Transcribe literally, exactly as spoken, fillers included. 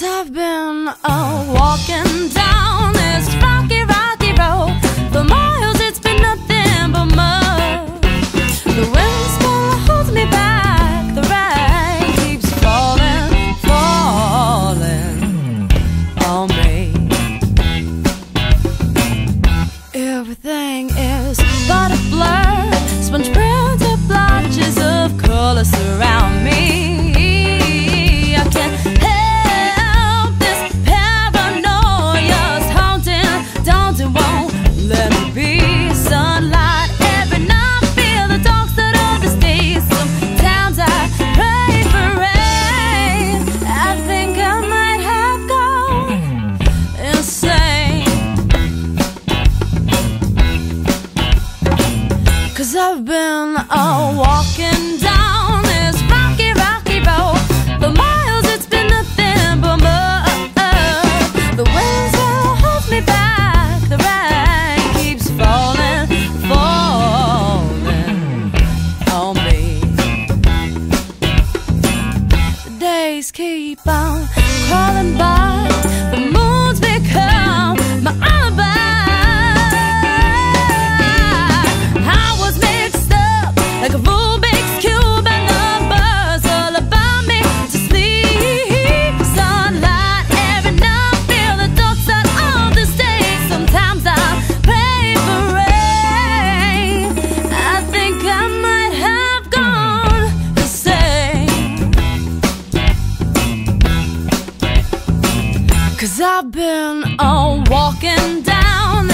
I've been uh, walking down this rocky, rocky road. For miles it's been nothing but mud. The wind still holds me back. The rain keeps falling, falling on me. Everything is but a blur. Sponge printed blotches of color surround me. I can't help this paranoia's haunting, daunting, won't let me be. Sunlight every night, feel the dark side of the stage. Sometimes I pray for rain. I think I might have gone insane, 'cause I've been uh, walking down this rocky, rocky road. For miles it's been nothing but mud. The wind still holds me back. The rain keeps falling, falling on me. The days keep on crawling by. The moon's become my alibi. Like a Rubik's Cube and numbers all about me to sleep. Sunlight every night, feel the dark side of the stage. Sometimes I pray for rain. I think I might have gone insane, 'cause I've been uh, walking down